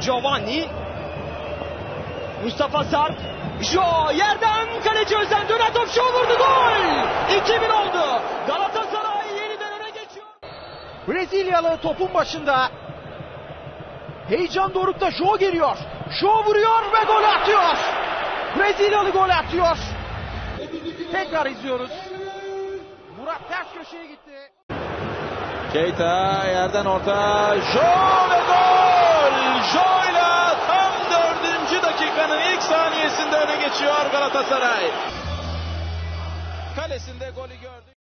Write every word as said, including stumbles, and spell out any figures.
Giovanni. Mustafa Sarp. Jo yerden kaleci Özlem dönen top, Jo vurdu, gol! iki bir oldu. Galatasaray yeniden öne geçiyor. Brezilyalı topun başında. Heyecan dorukta, Jo geliyor. Jo vuruyor ve gol atıyor. Brezilyalı gol atıyor. Tekrar izliyoruz. Murat ters köşeye gitti. Keita yerden orta. Jo ve gol! Jo ile tam dördüncü dakikanın ilk saniyesinde öne geçiyor Galatasaray. Kalesinde golü gördü.